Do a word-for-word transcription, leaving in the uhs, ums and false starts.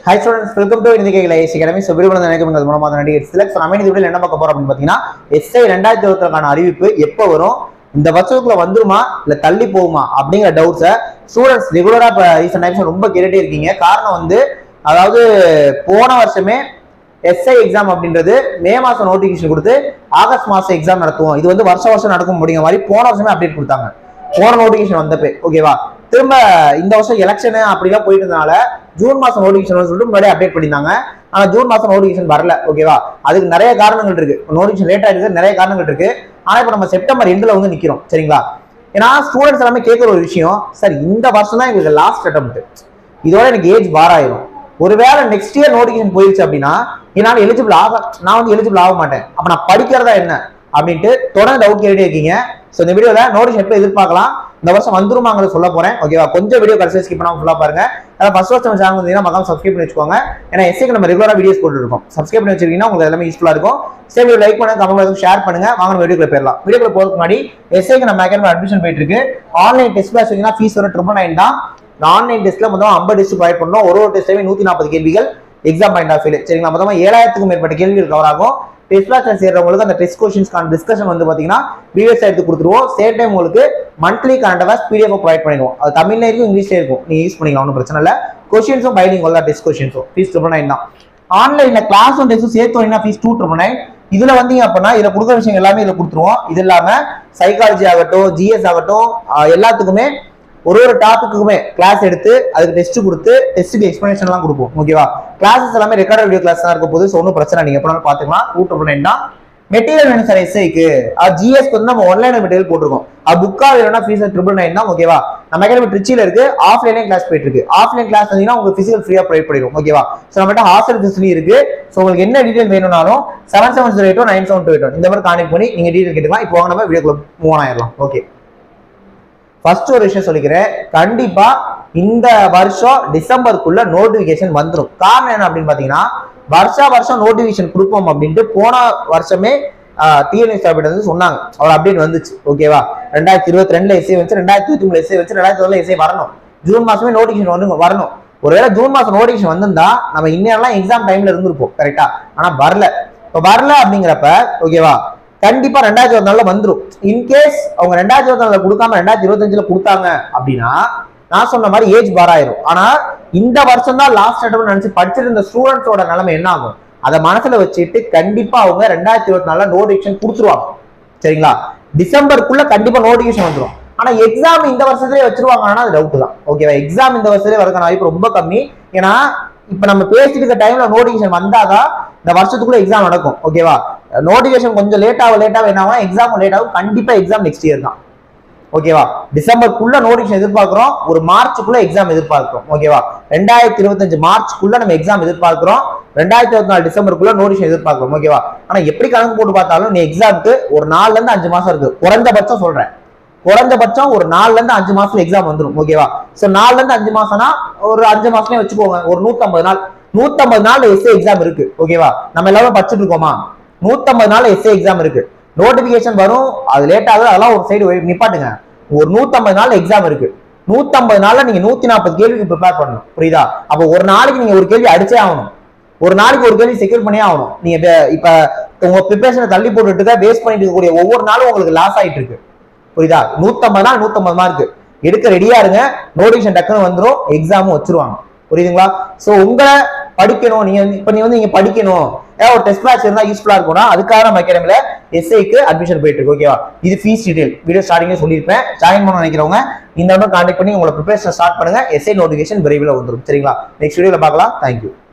Hi students, welcome to Indikegala A C Academy. So, விரும்புகிற நினைக்கிறவங்க மூலமா நடிகர் சிலக்ட் நம்ம இந்த வீடியோல என்ன பார்க்க போறோம் அப்படின்னு பாத்தீங்கன்னா எஸ்ஐ ரெண்டாயிரத்தி இருபத்தி நான்கான அறிவிப்பு எப்ப வரும், இந்த வருஷத்துக்குள்ள வந்துருமா இல்ல தள்ளி போகுமா அப்படிங்கிற டவுட்ஸை ஸ்டூடெண்ட்ஸ் ரெகுலரா இப்ப ரீசன்ட் டைம்ஸ் ரொம்ப கேட்டுட்டே இருக்கீங்க. காரணம் வந்து அதாவது போன வருஷமே எஸ்ஐ எக்ஸாம் அப்படின்றது மே மாசம் நோட்டிபிகேஷன் கொடுத்து ஆகஸ்ட் மாசம் எக்ஸாம் நடத்துவோம், இது வந்து வருஷம் வருஷம் நடக்கும் அப்படிங்கிற மாதிரி போன வருஷமே அப்டேட் கொடுத்தாங்க. போன நோட்டிபிகேஷன் வந்தப்பே ஓகேவா, திரும்ப இந்த வருஷம் எலெக்ஷன் அப்படிலாம் போயிட்டு இருந்தனால ஜூன் மாசம் நோட்டிபிகேஷன் சொல்லிட்டு முன்னாடி அப்டேட் பண்ணியிருந்தாங்க. ஆனா ஜூன் மாசம் நோட்டிபிகேஷன் வரல ஓகேவா. அதுக்கு நிறைய காரணங்கள் இருக்கு, நோட்டிபிகேஷன் லேட் ஆயிருக்கு, நிறைய காரணங்கள் இருக்கு. ஆனா இப்ப நம்ம செப்டம்பர் எண்டுல வந்து நிக்கிறோம் சரிங்களா. ஏன்னா ஸ்டூடெண்ட்ஸ் எல்லாமே கேட்கிற ஒரு விஷயம், சார் இந்த வருஷம் தான் எங்களுக்கு லாஸ்ட் அட்டெம்ப்ட், இதோட எனக்கு ஏஜ் பார் ஆயிரும், ஒருவேளை நெக்ஸ்ட் இயர் நோட்டிபிகேஷன் போயிருச்சு அப்படின்னா என்னால எலிஜிபிள் ஆக நான் வந்து எலிஜிபிள் ஆக மாட்டேன், அப்ப நான் படிக்கிறதா என்ன அப்படின்ட்டு தொடர்ந்து டவுட் கேட்டுட்டே இருக்கீங்க. ஸோ இந்த வீடியோல நோட்டிபிகேஷன் எப்போ எதிர்பார்க்கலாம், இந்த வருஷம் வந்துருமாங்கிறத சொல்ல போறேன் ஓகேவா. கொஞ்சம் வீடியோ கடைசி ஸ்கிப் பண்ணாம ஃபுல்லா பாருங்க. அதாவது ஃபர்ஸ்ட் வருஷம் சேனல் வந்தீங்கன்னா மறக்காம சப்ஸ்கிரைப் பண்ணி வச்சுக்கோங்க. ஏன்னா எஸ்ஐக்கு நம்ம ரெகுலரா வீடியோஸ் போட்டு இருக்கோம், சப்ஸ்கிரைப் பண்ணி வச்சிருக்கீங்கன்னா உங்களுக்கு எல்லாமே யூஸ்ஃபுல்லா இருக்கும். சரி வீடியோ லைக் பண்ணுங்க, கமெண்ட் பண்ணுங்க, ஷேர் பண்ணுங்க. வாங்க வீடியோக்குள்ள போயிடலாம். வீடியோக்குள்ள போறதுக்கு முன்னாடி எஸ்ஐக்கு நம்ம அகாடமி அட்மிஷன் போயிட்டு இருக்கு. ஆன்லைன் டெஸ்ட் கிளாஸ் வந்தீங்கன்னா ஃபீஸ் வர ட்ரிபிள் நைன் தான். ஆன்லைன் டெஸ்ட்ல மொத்தம் ஐம்பது டெஸ்ட் ப்ரொவைட் பண்ணோம். ஒரு ஒரு டெஸ்ட்லயுமே நூத்தி நாற்பது கேள்விகள் எக்ஸாம் பாயிண்ட் ஆஃப் வியூ சரிங்களா. மொத்தமா ஏழாயிரத்துக்கும் மேற்பட்ட கேள்விகள் கவர் ஆகும். டெஸ்ட் கிளாஸ் சேர்றவங்களுக்கு அந்த டெஸ்ட் கொஸ்டின்ஸ்க்கான டிஸ்கஷன் வந்து பாத்தீங்கன்னா வீடியோஸ் எடுத்து கொடுத்துருவோம். சேம் டைம் உங்களுக்கு monthly current affairs PDF provide பண்ணிடுவோம். அது தமிழ்ல இருக்கும், இங்கிலீஷ்ல இருக்கும், நீங்க யூஸ் பண்ணிக்கலாம், ஒன்றும் பிரச்சனை இல்லை. கொஸ்டின்ஸும் பைலிங் வரலாம், டெஸ்ட் கொஸ்டின்ஸும் ஃபீஸ் ட்ரிபிள் நைன் தான். ஆன்லைன்ல கிளாஸும் டெஸ்ட்டும் சேர்த்து வரீங்கன்னா ஃபீஸ் டூ ட்ரிபிள் நைன். இதுல வந்தீங்க அப்படின்னா இதுல கொடுக்குற விஷயம் எல்லாமே இதுல கொடுத்துருவோம். இது இல்லாம சைக்காலஜி ஆகட்டும், ஜிஎஸ் ஆகட்டும், எல்லாத்துக்குமே ஒரு ஒரு டாபிக்குமே கிளாஸ் எடுத்து அதுக்கு டெஸ்ட் கொடுத்து டெஸ்ட்டுக்கு எக்ஸ்பிளனேஷன் எல்லாம் கொடுப்போம் ஓகேவா. கிளாஸஸ் எல்லாமே ரெக்கார்ட் வீடியோ கிளாஸ் தான் இருக்க போது, ஸோ ஒன்றும் பிரச்சனை, நீங்க எப்படினாலும் பாத்துக்கலாம். டூ ட்ரிபிள் நைன் தான். மெட்டீரியல் வேணும் சார் எஸ்ஐக்கு, ஜிஎஸ்க்கு வந்து நம்ம ஆன்லைன் மெட்டீரியல் போட்டிருக்கோம். அது புக்கா வேணும்னா ஃபீஸ் ட்ரிபிள் நைன் தான் ஓகேவா. நம்ம அகாடமி ட்ரிச்சில இருக்கு, ஆஃப்லைன்லயும் கிளாஸ் போயிட்டு இருக்கு. ஆஃப்லைன் கிளாஸ் வந்தீங்கன்னா உங்களுக்கு பிசிக்கல் ஃப்ரீயா ப்ரொவைட் பண்ணிடும் ஓகேவா. ஸோ நம்மகிட்ட ஹாஸ்டல் ஃபெசிலிட்டி இருக்கு. ஸோ உங்களுக்கு என்ன டீடைல் வேணும்னாலும் seven seven zero eight nine seven two eight இந்த மாதிரி கான்டெக்ட் பண்ணி நீங்க டீடைல் கேட்டுக்கலாம். இப்போ வாங்க நம்ம வீடியோக்குள்ள மூவ் ஆயிடலாம். ஓகே, ஃபர்ஸ்ட் ஒரு விஷயம் சொல்லிக்கிறேன், கண்டிப்பா இந்த வருஷம் டிசம்பருக்குள்ள நோட்டிபிகேஷன் வந்துடும். காரணம் என்ன அப்படின்னு பாத்தீங்கன்னா வருஷா வருஷம் நோட்டிபிகேஷன் கொடுப்போம் அப்படின்ட்டு போன வருஷமே டிஎன்எஸ் வந்து சொன்னாங்க, அவர் அப்டேட் வந்துச்சு ஓகேவா. ரெண்டாயிரத்தி இருபத்தி ரெண்டுல எஸ்ஏ வச்சு, ரெண்டாயிரத்தி இருபத்தி மூணு எஸ்ஏ வச்சு, ரெண்டாயிரத்தி இருபதுல எஸ்ஏ வரணும், ஜூன் மாசமே நோட்டிபிகேஷன் வந்து வரணும். ஒருவேளை ஜூன் மாசம் நோட்டிபிகேஷன் வந்திருந்தா நம்ம இன்னும் எக்ஸாம் டைம்ல இருந்திருப்போம் கரெக்டா. ஆனா வரல. இப்போ வரல அப்படிங்கிறப்ப ஓகேவா கண்டிப்பா ரெண்டாயிரத்தி இருபத்தி நாலுல வந்துடும். இன்கேஸ் அவங்க ரெண்டாயிரத்தி இருபத்தி நாலுல கொடுக்காம ரெண்டாயிரத்தி இருபத்தி அஞ்சுல கொடுத்தாங்க அப்படின்னா நான் சொன்ன மாதிரி ஏஜ் பார் ஆயிரும். ஆனா இந்த வருஷம் தான் லாஸ்ட் அட்டெம்ப்ட் நினைச்சு படிச்சிருந்த ஸ்டூடெண்ட்ஸோட நிலைமை என்ன ஆகும் அதை மனசுல வச்சுட்டு கண்டிப்பா அவங்க ரெண்டாயிரத்தி இருபத்தி நாலுல நோட்டிபிகேஷன் கொடுத்துருவாங்க சரிங்களா. டிசம்பருக்குள்ள கண்டிப்பா நோட்டிபிகேஷன் வந்துடும். ஆனா எக்ஸாம் இந்த வருஷத்துலயே வச்சிருவாங்கன்னா அது டவுட் தான் ஓகேவா. எக்ஸாம் இந்த வருஷத்துலயே வரதுக்கான வாய்ப்பு ரொம்ப கம்மி. ஏன்னா இப்ப நம்ம பேசிட்டு இருக்க டைம்ல நோட்டிபிகேஷன் வந்தாதான் இந்த வருஷத்துக்குள்ள எக்ஸாம் நடக்கும் ஓகேவா. நோட்டிபிகேஷன் கொஞ்சம் லேட் ஆகும், லேட் ஆகும் என்ன ஆகும், எக்ஸாம் லேட் ஆகும். கண்டிப்பா எக்ஸாம் நெக்ஸ்ட் இயர் தான் ஓகேவா. டிசம்பருக்குள்ள நோட்டிபிகேஷன் எதிர்பார்க்கிறோம், ஒரு மார்ச்சுக்குள்ள எக்ஸாம் எதிர்பார்க்கிறோம் ஓகேவா. ரெண்டாயிரத்தி இருபத்தி அஞ்சு மார்ச்சுக்குள்ள நம்ம எக்ஸாம் எதிர்பார்க்கிறோம், ரெண்டாயிரத்தி இருபத்தி நாலு டிசம்பருக்குள்ள நோட்டிபிகேஷன் எதிர்பார்க்கிறோம் ஓகேவா. ஆனா எப்படி கணக்கு போட்டு பார்த்தாலும் நீ எக்ஸாமுக்கு ஒரு நாலுல இருந்து அஞ்சு மாசம் இருக்கு குறைஞ்சபட்சம் சொல்றேன், குறைஞ்சபட்சம் ஒரு நாலுல இருந்து அஞ்சு மாசத்துல எக்ஸாம் வந்துடும் ஓகேவா. சோ நாலுல இருந்து அஞ்சு மாசம்னா ஒரு அஞ்சு மாசமே வச்சுக்கோங்க, ஒரு நூத்தி ஐம்பது நாள் நூத்தி ஐம்பது நாள் எஸ்ஏ எக்ஸாம் இருக்கு ஓகேவா. நம்ம எல்லாரும் படிச்சுட்டு இருக்கோமா, நூத்தி ஐம்பது நாள் எஸ்ஏ எக்ஸாம் இருக்கு. நோட்டிபிகேஷன் வரும், அது லேட் ஆகுது, அதெல்லாம் ஒரு சைடு நிப்பாட்டுங்க. ஒரு நூத்தி ஐம்பது நாள் எக்ஸாம் இருக்கு. நூத்தி ஐம்பது நாள்ல நீங்க நூத்தி நாற்பது கேள்விக்கு ப்ரிப்பேர் பண்ணணும் புரியுதா. அப்ப ஒரு நாளைக்கு நீங்க ஒரு கேள்வி அடிச்சே ஆகணும், ஒரு நாளைக்கு ஒரு கேள்வி செக்யூர் பண்ணியே ஆகணும். நீங்க இப்ப உங்க ப்ரிப்பரேஷனை தள்ளி போட்டுட்டு வேஸ்ட் பண்ணிட்டு இருக்கக்கூடிய ஒவ்வொரு நாளும் உங்களுக்கு லாஸ் ஆயிட்டு இருக்கு புரியுதா. நூத்தி ஐம்பது நாள் நூத்தி ஐம்பது மார்க் எடுக்க ரெடியா இருங்க, நோட்டிபிகேஷன் டக்குன்னு வந்துடும், எக்ஸாமும் வச்சிருவாங்க புரியுதுங்களா. சோ உங்களை படிக்கணும், நீங்க இப்ப நீ வந்து நீங்க படிக்கணும், ஏதாவது ஒரு டெஸ்ட் மேட்ச் இருந்தா யூஸ்ஃபுல்லா இருக்கும்னா அதுக்காக நம்ம அகாடமில எஸ்ஐக்கு அட்மிஷன் போயிட்டு இருக்கு ஓகேவா. இது ஃபீஸ் டீடைல் வீடியோ ஸ்டார்டிங்ல சொல்லியிருப்பேன். ஜாயின் பண்ண நினைக்கிறவங்க இந்த நம்பர் கான்டாக்ட் பண்ணி உங்களை ப்ரிப்பரேஷன் ஸ்டார்ட் பண்ணுங்க. எஸ்ஐ நோட்டிபிகேஷன் விரைவில் வந்துடும் சரிங்களா. நெக்ஸ்ட் வீடியோல பார்க்கலாம். தேங்க்யூ.